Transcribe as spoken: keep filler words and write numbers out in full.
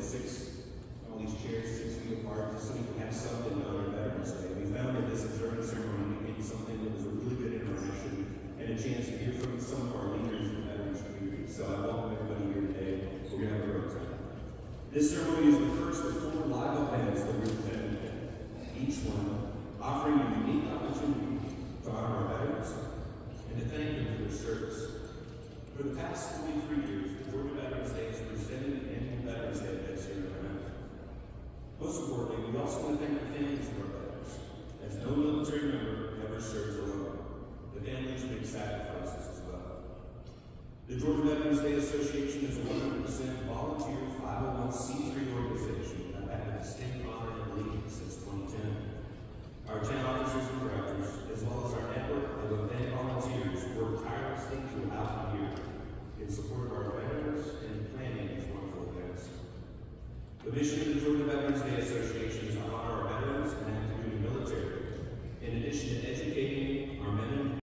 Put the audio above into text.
six, all these chairs six feet apart, just so we can have something on our Veterans Day. We found that this observance ceremony became something that was a really good interaction and a chance to hear from some of our leaders in the veterans community. So I welcome everybody here today. We're going to have a great time. This ceremony is the first of four live events that we're presenting today, each one offering a unique opportunity to honor our veterans and to thank them for their service. For the past twenty-three years, the Georgia Veterans Day has presented an annual Veterans Day event here in Atlanta. Most importantly, we also want to thank the families of our veterans, as no military member ever serves alone. The families make sacrifices as well. The Georgia Veterans Day Association is a one hundred percent volunteer five oh one c three organization that have had a distinct honor and allegiance since twenty ten. Our ten officers and directors, as well as our network of event volunteers, work tirelessly throughout the year in support of our veterans and planning these wonderful events. The mission of the Georgia Veterans Day Association